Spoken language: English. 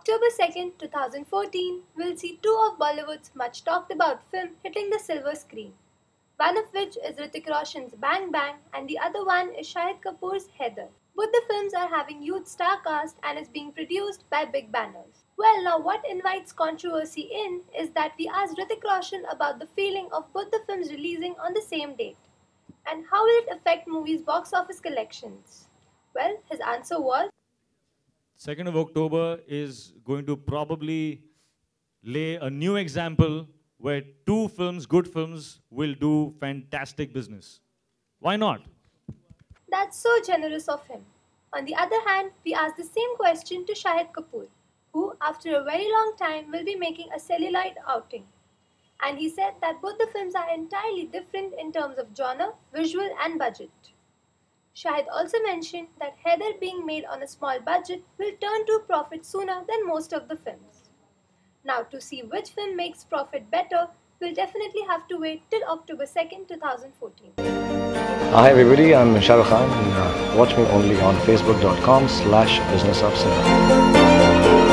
October 2nd, 2014, we'll see two of Bollywood's much talked about film hitting the silver screen. One of which is Hrithik Roshan's Bang Bang and the other one is Shahid Kapoor's Haider. Both the films are having huge star cast and is being produced by big banners. Well, now what invites controversy in is that we asked Hrithik Roshan about the feeling of both the films releasing on the same date and how will it affect movies' box office collections. Well, his answer was 2nd of October is going to probably lay a new example where two films, good films, will do fantastic business. Why not? that's so generous of him. On the other hand, we asked the same question to Shahid Kapoor, who, after a very long time, will be making a cellulite outing. And he said that both the films are entirely different in terms of genre, visual, and budget. Shahid also mentioned that Haider being made on a small budget will turn to profit sooner than most of the films. Now, to see which film makes profit better, we'll definitely have to wait till October 2nd, 2014. Hi everybody, I'm Shah Rukh Khan and watch me only on facebook.com/businessofcinema.